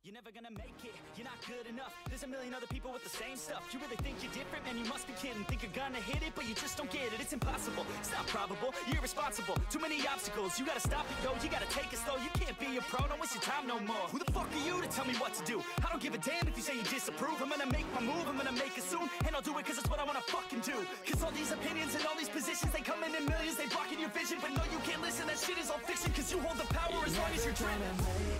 You're never gonna make it, you're not good enough. There's a million other people with the same stuff. You really think you're different? Man, you must be kidding. Think you're gonna hit it, but you just don't get it. It's impossible, it's not probable, you're irresponsible. Too many obstacles, you gotta stop it, yo. You gotta take it slow, you can't be a pro. Don't waste your time no more. Who the fuck are you to tell me what to do? I don't give a damn if you say you disapprove. I'm gonna make my move, I'm gonna make it soon. And I'll do it cause it's what I wanna fucking do. Cause all these opinions and all these positions, they come in millions, they blocking your vision. But no, you can't listen, that shit is all fiction. Cause you hold the power as long as you're dreaming.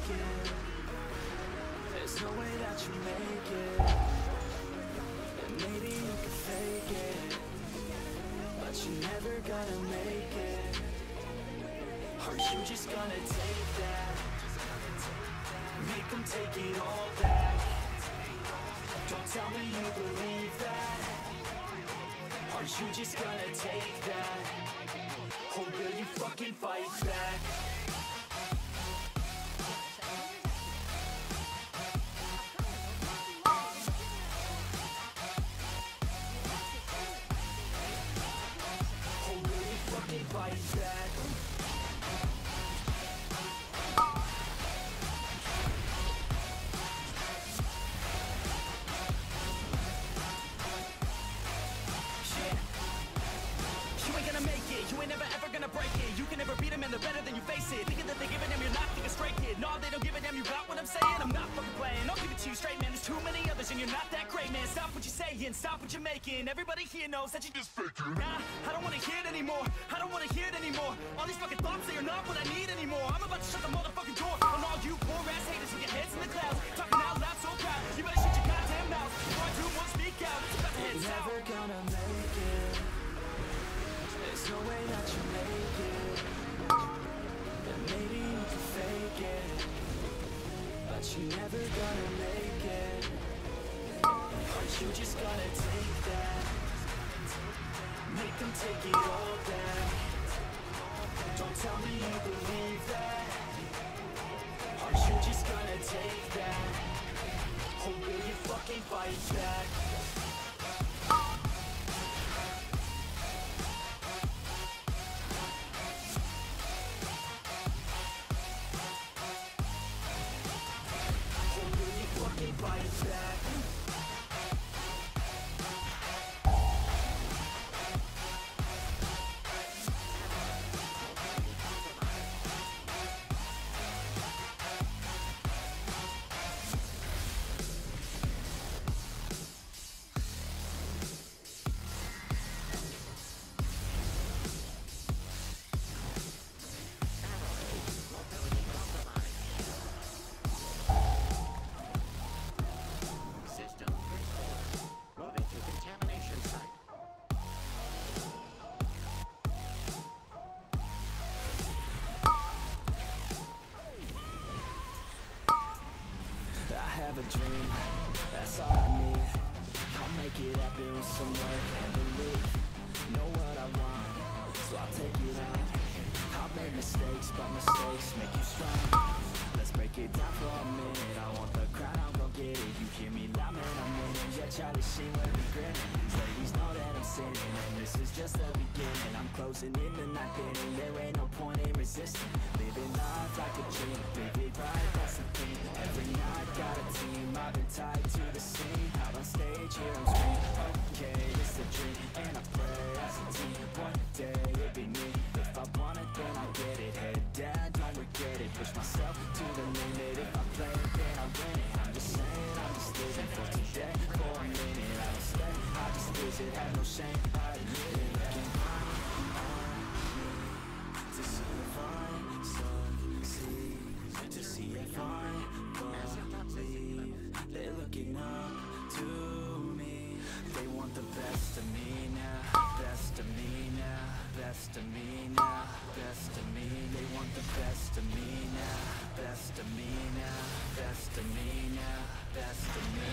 There's no way that you make it. And maybe you can fake it, but you're never gonna make it. Are you just gonna take that? Make them take it all back. Don't tell me you believe that. Are you just gonna take that? Or will you fucking fight back? Fight back. You ain't gonna make it, you ain't never ever gonna break it. You can never beat them and they're better than you face it. Thinking that they give a damn, you're not thinking straight, kid. No, they don't give a damn, you got what I'm saying? I'm not fucking playing, I'll give it to you straight, man. There's too many others and you're not that great, man. Stop what you're saying, stop what you're making. Everybody here knows that you just faking. Nah, I don't wanna hear it anymore, I don't wanna hear it anymore. All these fucking thoughts, they are not what I need anymore. I'm about to shut the motherfucking door on all you poor ass haters with your heads in the clouds, talking out loud so proud. You better shut your goddamn mouth before I do one speak out. It's about to head south. You're never gonna make it. There's no way that you make it. And maybe you can fake it, but you're never gonna make it. Aren't you just gonna take that? Make them take it all back. Don't tell me you believe that. Aren't you just gonna take that? Or will you fucking fight back? Fight back. Have a dream, that's all I need. I'll make it happen with some work and belief. Know what I want, so I'll take it on. I've made mistakes, but mistakes make you strong. Let's break it down for a minute. I want the crown, I'll go get it. You hear me loud, man, I'm winning. Yeah, Charlie Sheen with the grin. These ladies know that I'm sinning, and this is just the beginning. I'm closing in the night inning. There ain't no point in resisting. Living life like a dream, vivid right, that's the thing. Every night got a team, I've been tied to the scene. Out on stage, here I'm screaming. Okay, it's a dream, and I pray as a team. One day it'll be me. If I want it, then I'll get it. Head down, don't regret it. Push myself to the limit. If I play it, then I win it. I'm just saying, I'm just living for today. For a minute, I don't stay, I just visit. Have no shame, I admit it. Looking to see if I succeed, to see if I believe. They're looking up to me. They want the best of me now, best of me now, best of me now, best of me. They want the best of me now, best of me now, best of me now, best of me.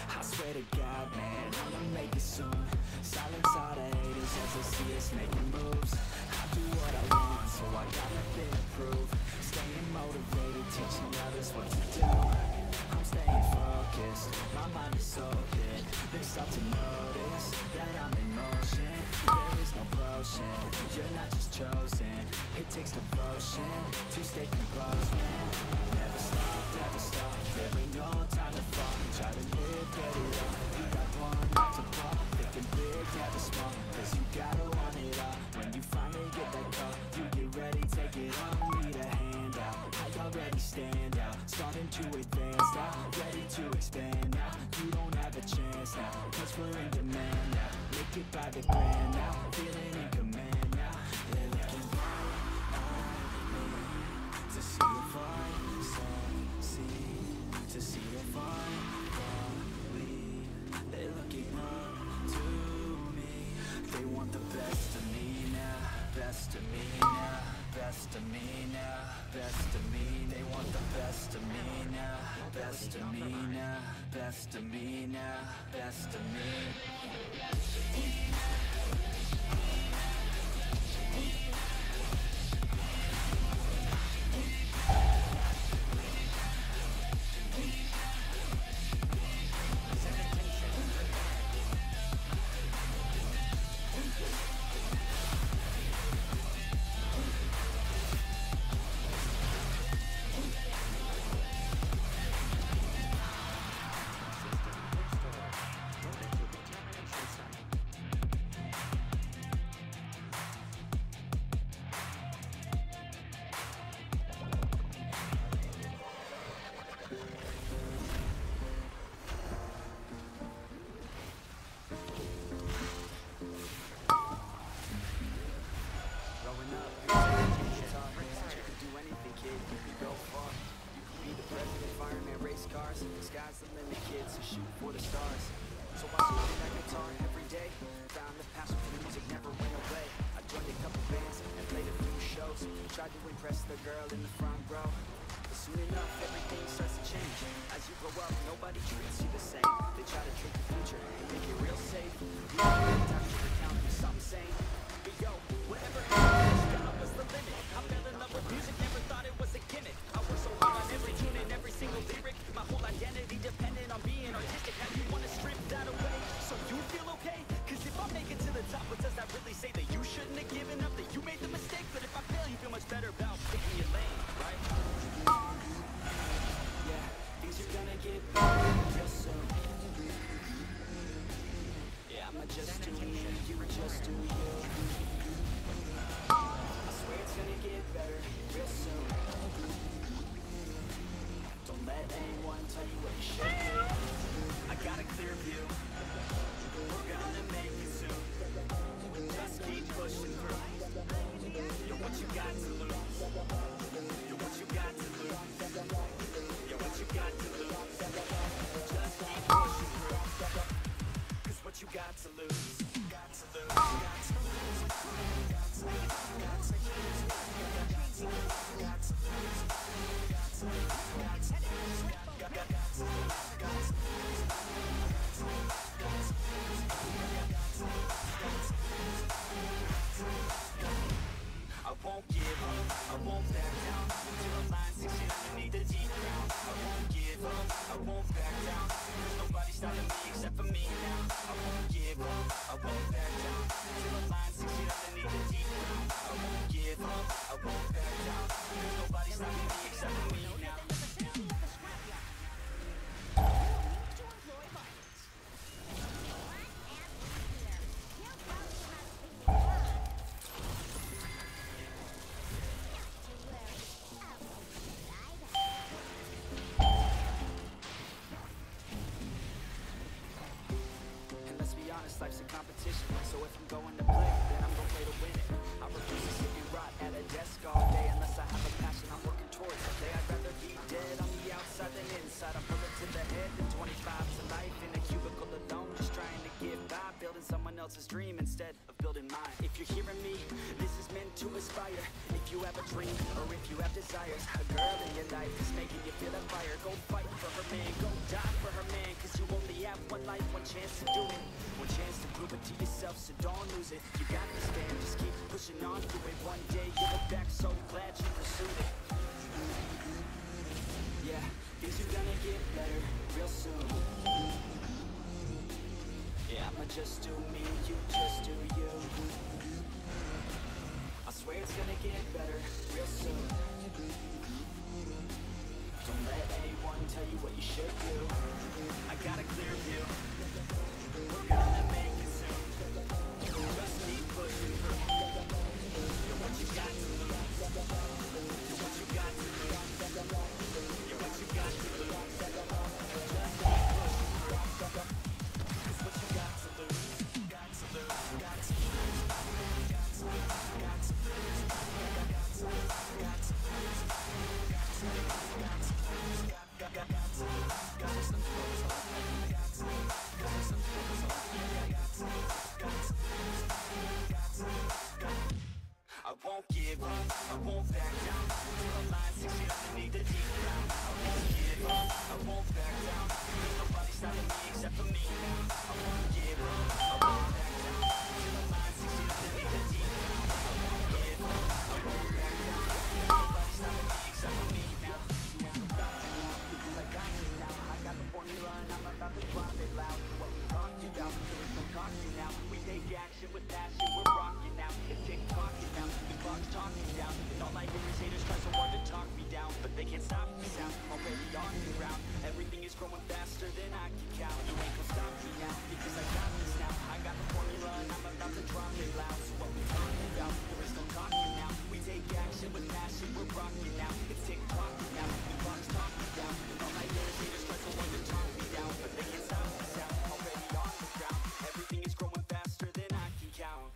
I swear to God, man, I'ma make it soon. Silence all the haters as they see us making moves. I do what I want, so I got nothing to prove. Staying motivated, teaching others what to do. I'm staying focused, my mind is so good. They start to notice that I'm in motion. There is no potion, you're not just chosen. It takes devotion to stay composed, man. Never stop, there ain't no time to fall. Try to live, get it up, you got one not to fall. Thinking big, never small, cause you gotta want it all. When you finally get that call, you get ready, take it on. Need a hand out, I already stand out. Starting to advance now, ready to expand now. You don't have a chance now, cause we're in demand now. Make it by the grand now, feeling in command now. They're looking right at me to see if I succeed, to see if I believe. They're looking up to me. They want the best of me now, best of me now, best of me now, best of me. They want the best of me now, best of me now, best of me now, best of me. Sky's the limit, kids, so shoot for the stars. So I swing that guitar every day. Found the passion for the music never went away. I joined a couple bands and played a few shows. Tried to impress the girl in the front row. But soon enough, everything starts to change. As you grow up, nobody treats you the same. They try to trick the future and make it real safe. You know, time to recount me something sane. But yo, whatever happened, sky was the limit. I fell in love with music, never thought it was a gimmick. I worked so hard on every tune and every single lyric. My whole identity dependent on being artistic. Now you wanna strip that away, so you feel okay? Cause if I make it to the top, what does that really say? That you shouldn't have given up, that you made the mistake? But if I fail, you feel much better about picking your lane, right? Yeah, things are gonna get better real soon. Yeah, I'ma just do me, you just do you. I swear it's gonna get better real soon. Don't let anyone tell you what you should do. I got a clear view, we're gonna make it soon. Just keep pushing through. You're what you got to lose. You're what you got to lose. You're what you got to lose. Just keep pushing through. Cause what you got to lose. Got to lose. Got to lose. Got to lose. Got to lose. Got to lose. Got to lose. Got to lose. Got to lose. I won't give up, I won't back down till the line 6 feet underneath the deep ground. I won't give up, I won't back down. There's nobody stopping me except for me now. I won't give up, I won't back down till the line 6 feet underneath the deep ground. I won't give up, I won't back down. There's nobody stopping me except for me now. Life's a competition, so if I'm going to play, then I'm gonna play to win it. I refuse to sit and rot at a desk all day unless I have a passion I'm working towards. Someday I'd rather be dead on the outside than inside. I'm bullet to the head than 25 to life in a cubicle alone, just trying to get by, building someone else's dream instead of building mine. If you're hearing me, this is meant to inspire. If you have a dream or if you have desires, a girl in your life is making you feel that fire. Go fight for her man, go die for her man, cause you only have chance to do it, one chance to prove it to yourself, so don't lose it. You got this, man, just keep pushing on through it. One day you'll look back so glad you pursued it. Yeah, things are gonna get better real soon. Yeah, I'ma just do me, you just do you. I swear it's gonna get better real soon. Don't let anyone tell you what you should do. I got a clear view. We're gonna make it soon. Just keep pushing through. You're what you got to lose. You're what you got to lose. You're what you got to lose. Just keep pushing through. It's what you got to lose. Got to lose. Got to lose. Got to lose. Got to lose. Got to lose. Got to lose. I won't give up, I won't back down till the line 6 feet underneath the deep ground. I won't give up, I won't back down. There's nobody stopping me except for me now. I won't give up, I won't back down till the line 6 feet underneath the deep ground. I won't give up, I won't back down. There's nobody stopping me except for me now. Because I got you now. I got the formula and I'm about to drop it loud. What we talked about, there is no caution now. We take action with passion, we're rocking now. It's tick-tocking now, the clock's talking down. And all I hear is haters try so hard to talk me down, but they can't stop me now, already on the ground. Everything is growing faster than I can count. You ain't gonna stop me now, because I got this now. I got the formula and I'm about to drop it loud. So what we talking about, there is no talking now. We take action with passion, we're rocking now. It's tick-tocking now, the clock's talking down. And all I hear is haters try so hard to talk me down, but they can't stop me now, already on the ground. Everything is growing faster than I can count.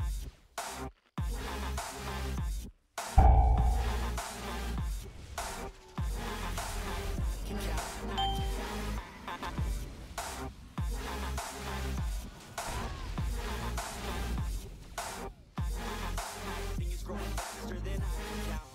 Everything is growing faster than I can count.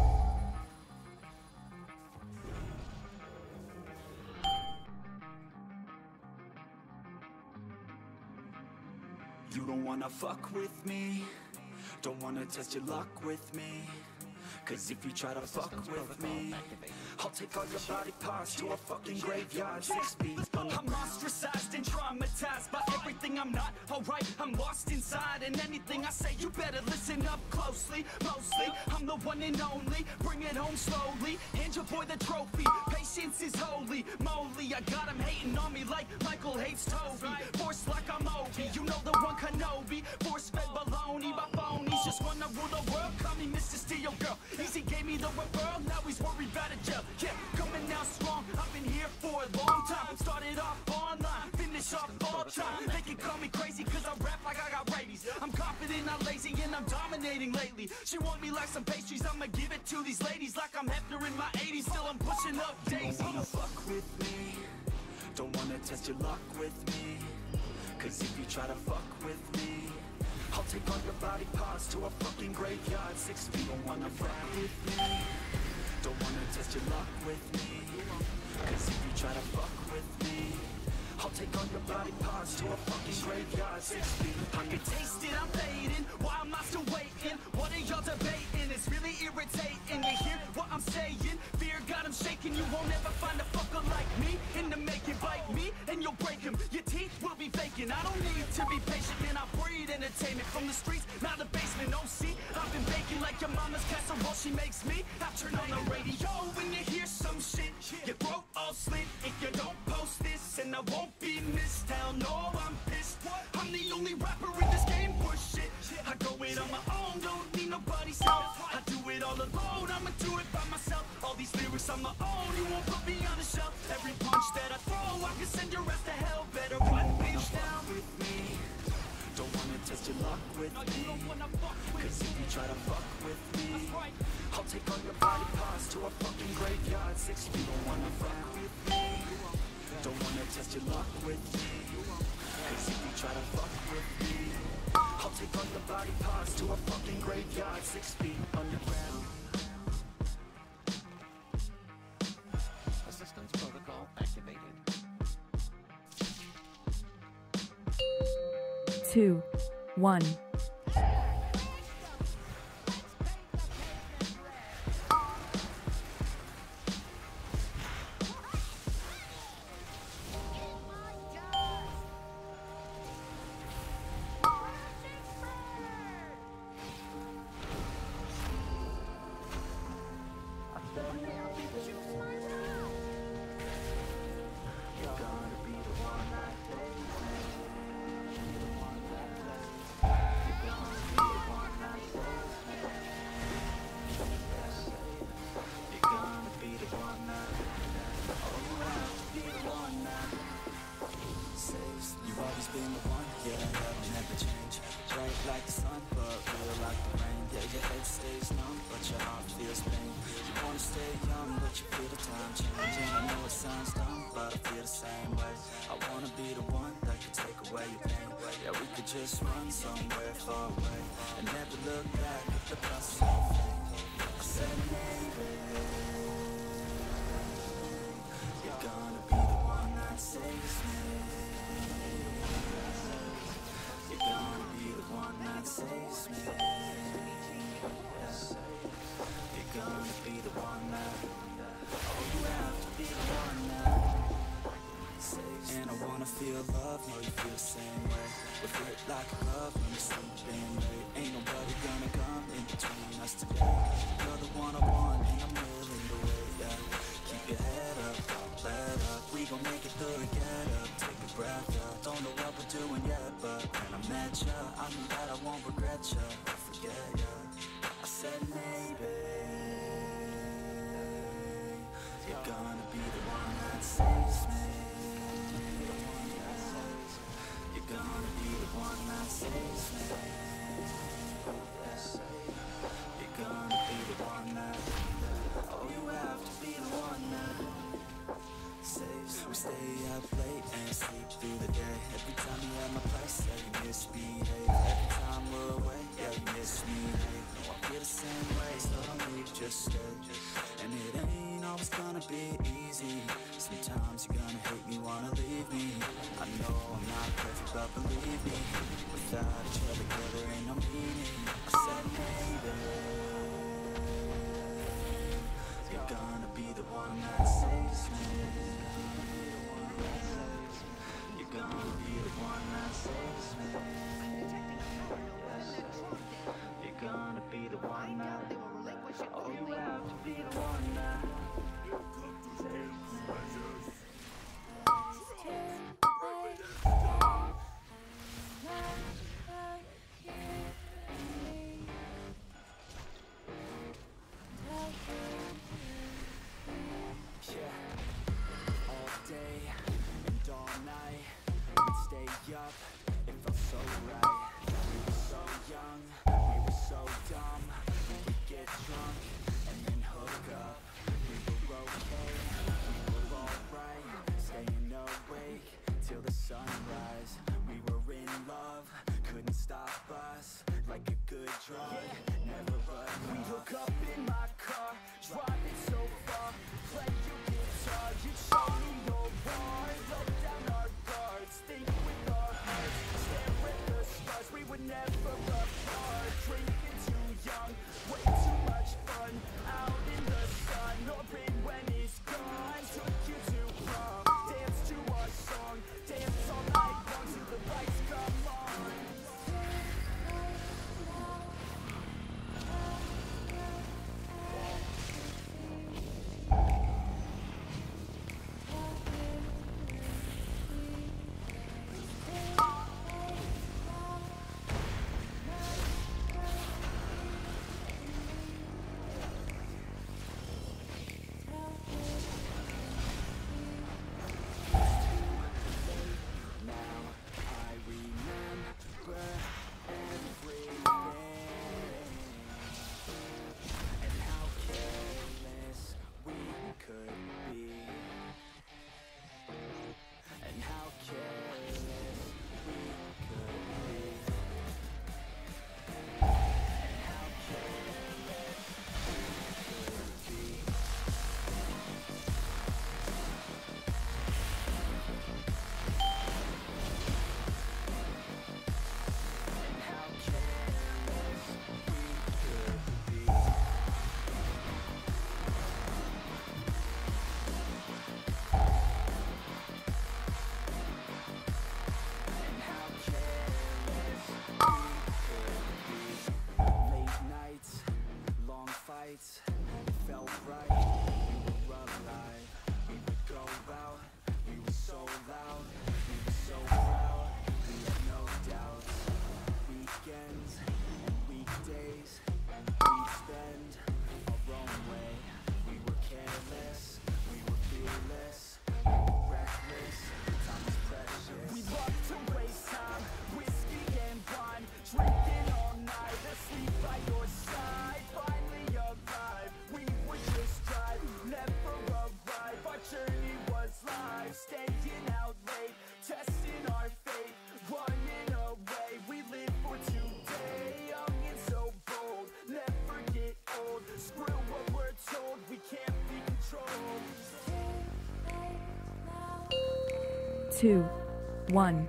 You don't wanna fuck with me, don't wanna test your luck with me. Cause if you try to fuck with me, I'll take all your body parts to a fucking graveyard 6 feet under. I'm ostracized and traumatized by everything I'm not. Alright, I'm lost inside, and anything I say you better listen up closely. Mostly, I'm the one and only, bring it home slowly. Hand your boy the trophy, patience is holy moly. I got him hating on me like Michael hates Toby. Force like I'm Obi, you know the one Kenobi. Force fed baloney by phonies, just wanna rule the world, call me Mr. Steel Girl. Easy gave me the referral, now he's worried about a jail. Yeah, coming out strong, I've been here for a long time. Started off online, finish off all time. They can call me crazy cause I rap like I got rabies. I'm confident, not lazy, and I'm dominating lately. She want me like some pastries, I'ma give it to these ladies like I'm Hefner in my 80s. Still I'm pushing up daisies. Don't wanna fuck with me, don't wanna test your luck with me. Cause if you try to fuck with me, I'll take all your body parts to a fucking graveyard 6 feet. Don't wanna fuck with me, don't wanna test your luck with me. Cause if you try to fuck with me, I'll take all your body parts to a fucking graveyard 6 feet. I can taste it, I'm fading, why am I still waiting? What are y'all debating? It's really irritating to hear what I'm saying. Fear got him shaking, you won't ever find a fucker like me. In the making, bite me and you'll break him. Your teeth will be faking, I don't need to be patient, man. I breed entertainment from the streets, not the basement. Oh, see, I've been baking like your mama's casserole, she makes me. I turn on the radio when you hear some shit, your throat all slit if you don't post this, and I won't be missed. Hell no, I'm pissed. I'm the only rapper in this game for shit. I go it on my own, don't need nobody's help. I do it all alone, I'ma do it by myself. All these lyrics on my own, you won't put me on the shelf. Every punch that I throw, I can send your ass to hell. Better run, bitch, down with me. Don't wanna test your luck with me. Cause if you try to fuck with me, I'll take all your body parts to a fucking graveyard 6 feet. Don't wanna fuck with me, don't wanna test your luck with me. Cause if you try to fuck with me, I'll take all your body parts to a fucking graveyard 6 feet underground. Assistance protocol activated. 2, 1. You've always been the one, yeah, that'll never change. Bright like the sun, but real like the rain. Yeah, your head stays numb, but your heart feels pain. You wanna stay young, but you feel the time changing. I know it sounds dumb, but I feel the same way. I wanna be the one that can take away your pain. Yeah, we could just run somewhere far away and never look back at the past. I said maybe you're gonna be the one that saves me. You're gonna be the one that saves me. You're gonna be the one that, oh, you have to be the one that saves me. And I wanna feel love, know you feel the same way. We fit like a glove when we're sleeping late. Ain't nobody gonna come in between us today. You're the one I want and I'm willing to wait, yeah. Keep your head up, don't let up. We gon' make it through and get up. Take a breath, yeah. Don't know what we're doing yet, but when I met ya, I knew that I won't regret ya. I'll forget ya. I said maybe you're gonna be the one that saves me. You're gonna be the one that saves me. You're gonna be the one that, oh, you have to be the one that saves. We stay up late and sleep through the day. Every time you're at my place, yeah, you misbehave. Every time we're away, yeah, you miss me, hey. No, I feel the same way, so don't leave, just stay. And it ain't always gonna be easy. Sometimes you're gonna hate me, wanna leave me. I know I'm not perfect, but believe me, without each other, there ain't no meaning. I said maybe you're gonna be the one that saves me. You're gonna be the one that saves me. You're gonna be the one that, oh, you have to be the one that saves me. Up, it felt so right. We were so young, we were so dumb. We would get drunk and then hook up. We were okay, we were alright. Staying awake till the sunrise. We were in love, couldn't stop us. Like a good drug, never run. We hook up in my car, driving so far. Play your guitar, you show me your heart. Let down our guards, think with our hearts. Stare at the stars, we were never apart. Drinking too young, way too much fun. Out in the sun, or rain when it's gone. Took you to prom, dance to our song. 2, 1.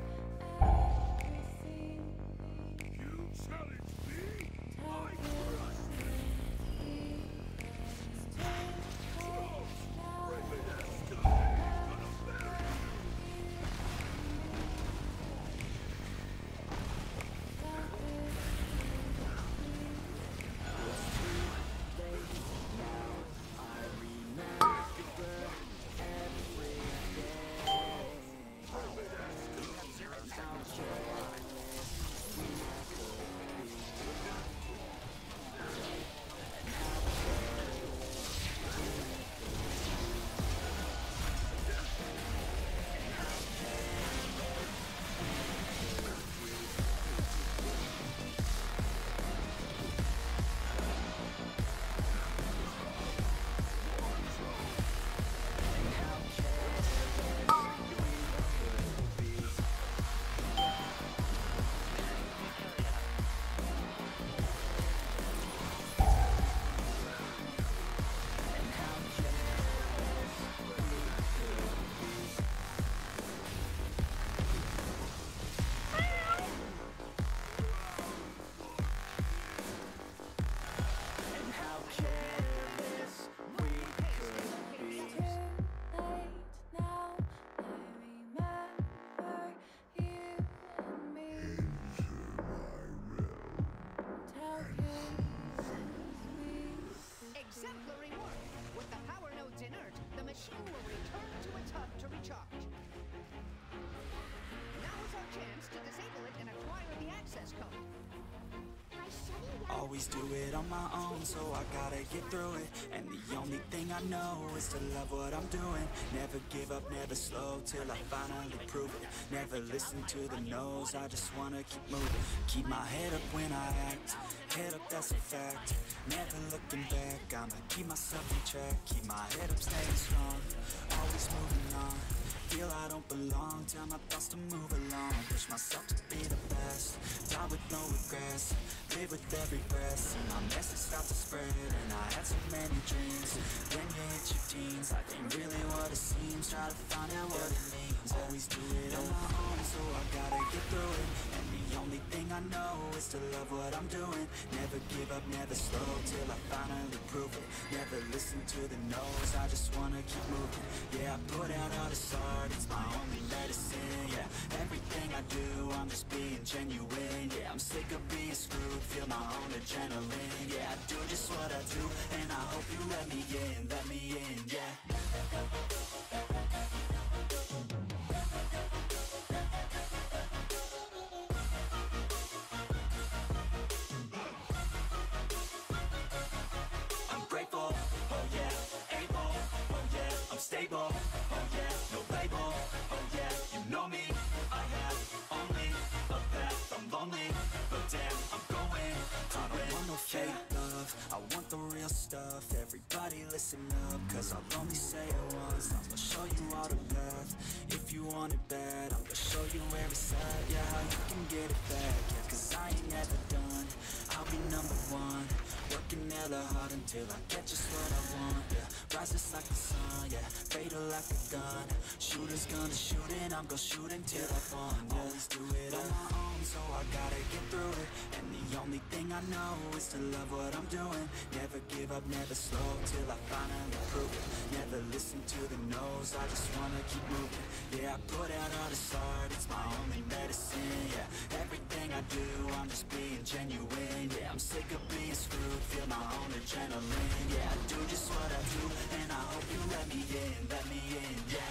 Exemplary work! With the power nodes inert, the machine will return to its hub to recharge. Now is our chance to disable it and acquire the access code. Always do it on my own, so I gotta get through it. And the only thing I know is to love what I'm doing. Never give up, never slow, till I finally prove it. Never listen to the no's, I just wanna keep moving. Keep my head up when I act, head up, that's a fact. Never looking back, I'ma keep myself in check. Keep my head up, staying strong, always moving on. Feel I don't belong, tell my thoughts to move along. Push myself to be the best, die with no regrets. Live with every breath, see my message start to spread. And I had so many dreams, then you hit your teens. Life ain't really what it seems, try to find out what it means. Always do it on my own, so I gotta get through it. And the only thing I know is to love what I'm doing. Never give up, never slow, till I finally prove it. Never listen to the no's, I just wanna keep moving. Yeah, I put out all this art, it's my only medicine. Yeah, everything I do, I'm just being genuine. Yeah, I'm sick of being screwed, feel my own adrenaline. Yeah, I do just what I do, and I hope you let me in, yeah. I'm grateful, oh yeah, able, oh yeah, I'm stable, oh yeah, no label, oh yeah, you know me, I have only a path, I'm lonely, but damn, I'm going to win. I don't want no fake love, I want the real stuff. Everybody listen up, cause I'll only say it once. I'ma show you all the path, if you want it bad. I'ma show you every side, yeah, how you can get it back. Yeah, cause I ain't never done, I'll be number one. Working hella hard until I get just what I want, yeah. Rises like the sun, yeah, fatal like a gun. Shooters gonna shoot and I'm gonna shoot until I fall, yeah. Always do it on my own, so I gotta get through it. And the only thing I know is to love what I'm doing. Never give up, never slow, till I finally prove it. Never listen to the no's, I just wanna keep moving. Yeah, I put out all this art, it's my only medicine. Yeah, everything I do, I'm just being genuine. Yeah, I'm sick of being screwed, feel my own adrenaline. Yeah, I do just what I do, and I hope you let me in, yeah.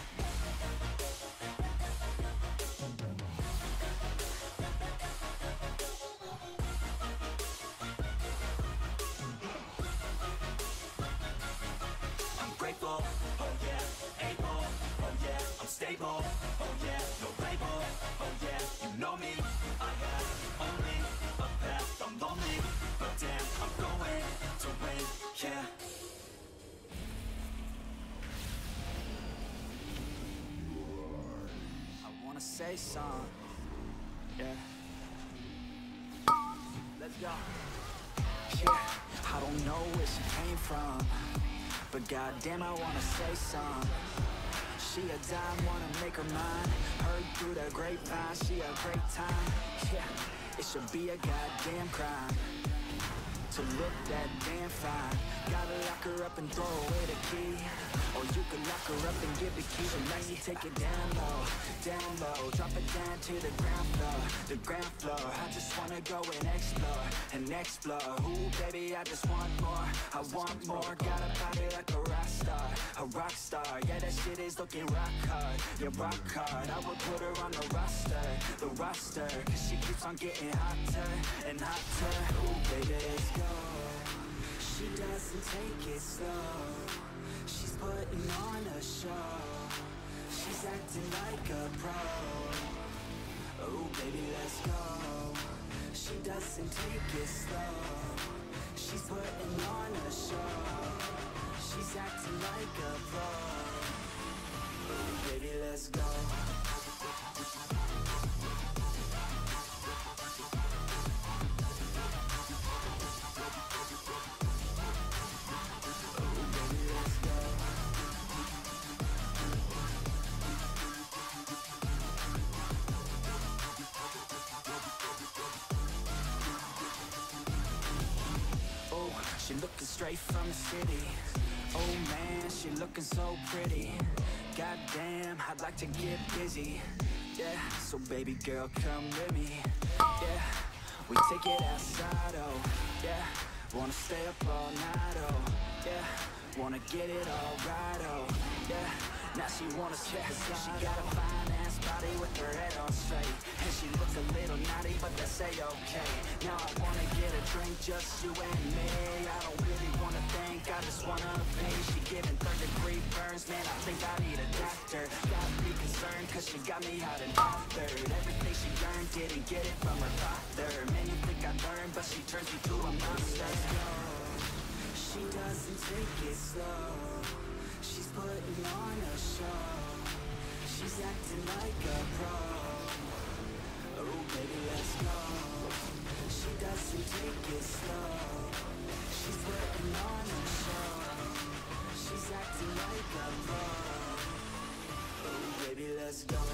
I'm grateful, oh yeah, able, oh yeah, I'm stable, oh yeah, no label, oh yeah, you know me, I have only a path, I'm lonely, but damn, I'm going to win, yeah. I wanna say something, yeah. Let's go. Yeah, I don't know where she came from, but goddamn, I wanna say something. She a dime, wanna make her mine. Heard through the grapevine, she a great time. Yeah, it should be a goddamn crime to look that damn fine. Gotta lock her up and throw away the key, or you can lock her up and give the key. So now you take it down low, drop it down to the ground floor, the ground floor. I just wanna go and explore. Ooh, baby, I just want more, I want more. Got a body like a rock star. Yeah, that shit is looking rock hard, yeah, rock hard. I would put her on the roster, cause she keeps on getting hotter and hotter. Ooh, baby, let's go. She doesn't take it slow, she's putting on a show. She's acting like a pro. Oh baby, let's go. She doesn't take it slow, she's putting on a show. She's acting like a pro. Oh baby, let's go. She looking straight from the city. Oh man, she looking so pretty. Goddamn, I'd like to get busy. Yeah, so baby girl, come with me. Yeah, we take it outside, oh yeah. Wanna stay up all night, oh yeah. Wanna get it all right, oh yeah. Now she wanna check us out. She got a fine ass body with her head on straight, and she looks a little naughty, but that's a-okay. Now I wanna get a drink, just you and me. I don't really wanna think, I just wanna be. She giving 3rd-degree burns, man, I think I need a doctor. Gotta be concerned, cause she got me out and bothered. Everything she earned, didn't get it from her father. Man, you think I learned, but she turns me to a monster. She doesn't take it slow, she's putting on a show. She's acting like a pro. Oh baby, let's go. She doesn't take it slow, she's putting on a show. She's acting like a pro. Oh baby, let's go.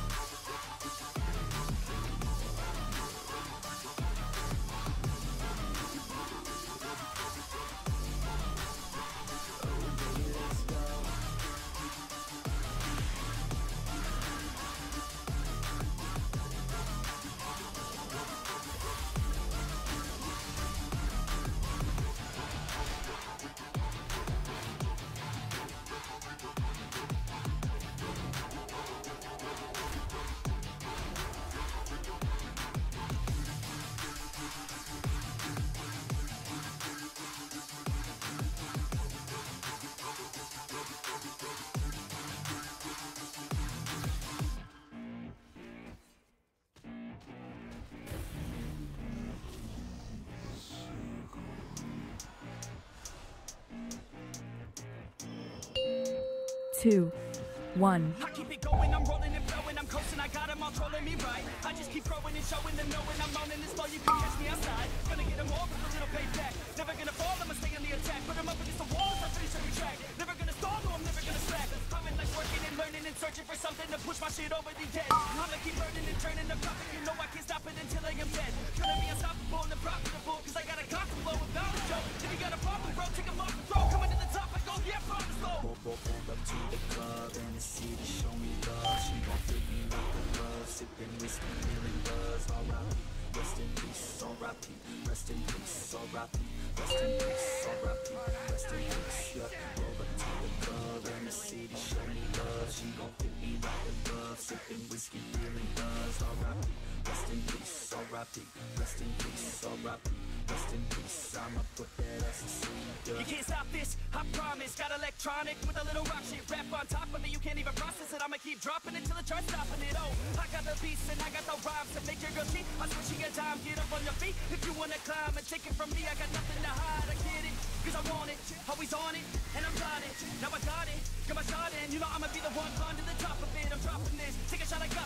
Two, one. I keep it going, I'm rolling and flowing, I'm coasting, I got them all trolling me right. I just keep growing and showing them knowing I'm owning this flow, you can catch me outside. Gonna get them all with a little payback. Never gonna fall, I'ma stay on the attack. Put them up against the wall, I finish every track. Never gonna stall, no, I'm never gonna slack. I've been like working and learning and searching for something to push my shit over the edge. I'ma keep burning and turning the profit, you know I can't stop it until I am dead. Gonna be unstoppable and profitable, cause I got a cock to blow without a joke. If you got a problem, bro, take them off the throat. Coming to the top, I go, yeah, from the slow. Pulled up to the club and the city show me love. She gon' fit me like a glove, sipping whiskey, feeling buzz. R.I.P. Rest in peace, R.I.P. Rest in peace, R.I.P. Rest in peace, R.I.P. Rest in peace, yeah. Roll up to the club and the city show me love. She gon' fit me like a glove, sipping whiskey, feeling buzz. R.I.P. Rest in peace, R.I.P. Rest in peace, R.I.P. Rest in peace, I'ma put that ass to sleep, yeah. You can't stop this, I promise. Got electronic with a little rock shit rap on top of it. You can't even process it. I'ma keep dropping it till it starts stopping it. Oh, I got the beats and I got the rhymes to make your girl see. I'm switching a dime, get up on your feet. If you wanna climb and take it from me, I got nothing to hide. I get it, cause I want it, always on it, and I'm got it. Now I got it, got my shot in. You know I'ma be the one to the top of it. I'm dropping this, take a shot, I got the fifth.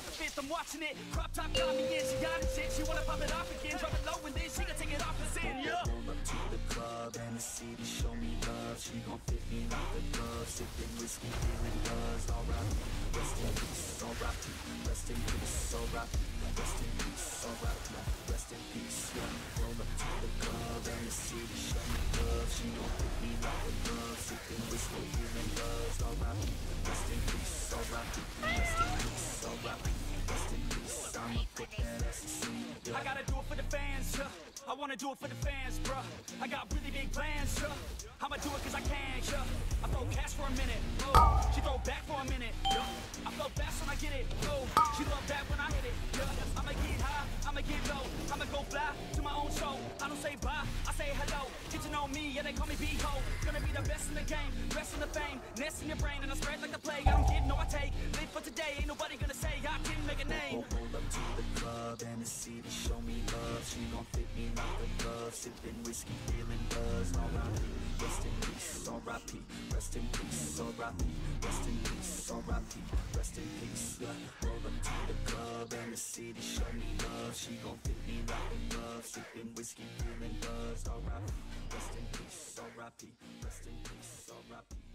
I'm watching it. Crop top got me in, she got it shit. She wanna pop it off again, drop it low and then she gon' take it off the sin, yeah. Roll up to the club and the city show me love. She gon' fit me like a glove. Sipping whiskey, feeling buzz. Alright, rest in peace. Alright, rest in peace. Alright, rest in peace. Alright, rest in peace. Yeah. Roll up to the club and the city show me love. She gon' fit me like a glove. Sipping whiskey, feeling buzz. Alright, rest in peace. Alright, rest in peace. Alright, rest in peace. I'ma put that ass to sleep. Yeah. I gotta do it for the fans, yeah. I wanna do it for the fans, bruh. I got really big plans, yeah. I'ma do it cause I can, yeah. I throw cash for a minute, oh. She throw back for a minute, yeah. I flow fast when I get it, oh. She love that when I hit it, yeah. I'ma get high, I'ma get low. I'ma go fly to my own show. I don't say bye, I say hello. Get to know me, yeah, they call me B-Ho. Gonna be the best in the game, rest in the fame. Nest in your brain and I spread like the plague. I don't give, no I take. Live for today, ain't nobody gonna say I didn't make a name. Roll up to the club and the city show me love. She gon' fit me like a glove. Sipping whiskey, feeling buzz. R.I.P. Rest in peace. R.I.P. Rest in peace. R.I.P. Rest in peace. R.I.P. Rest in peace. Yeah. Roll up to the club and the city show me love. She gon' fit me like a glove. Sipping whiskey, feeling buzz. R.I.P. Rest in peace. R.I.P. Rest in peace. R.I.P.